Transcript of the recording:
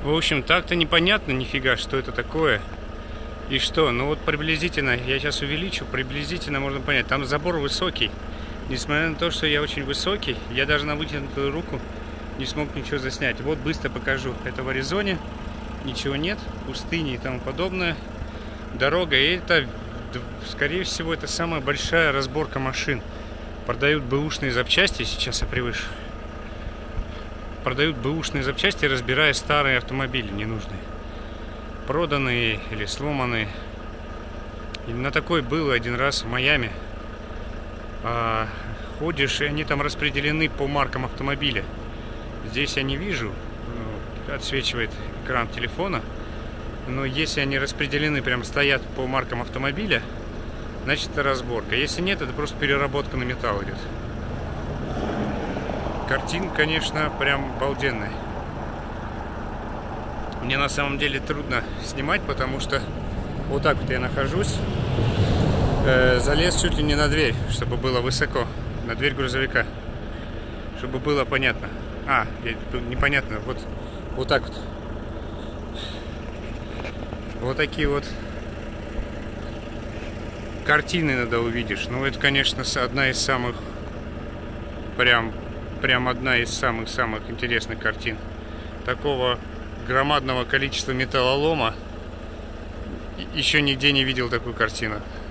В общем, так-то непонятно нифига, что это такое. И что, ну вот приблизительно, я сейчас увеличу, приблизительно можно понять. Там забор высокий. Несмотря на то, что я очень высокий, я даже на вытянутую руку не смог ничего заснять. Вот быстро покажу. Это в Аризоне. Ничего нет, пустыни и тому подобное. Дорога, и это, скорее всего, это самая большая разборка машин. Продают бэушные запчасти, сейчас я превышу. Продают бэушные запчасти, разбирая старые автомобили ненужные. Проданные или сломанные. И на такой было один раз в Майами. Ходишь, и они там распределены по маркам автомобиля. Здесь я не вижу, отсвечивает экран телефона. Но если они распределены, прям стоят по маркам автомобиля, значит это разборка. Если нет, это просто переработка на металл идет. Картинка, конечно, прям обалденная. Мне на самом деле трудно снимать, потому что вот так вот я нахожусь. Залез чуть ли не на дверь, чтобы было высоко. На дверь грузовика. Чтобы было понятно. Непонятно. Вот так вот. Вот такие вот картины надо увидишь. Ну, это, конечно, одна из самых... Прям одна из самых-самых интересных картин. Такого громадного количества металлолома еще нигде не видел такую картину.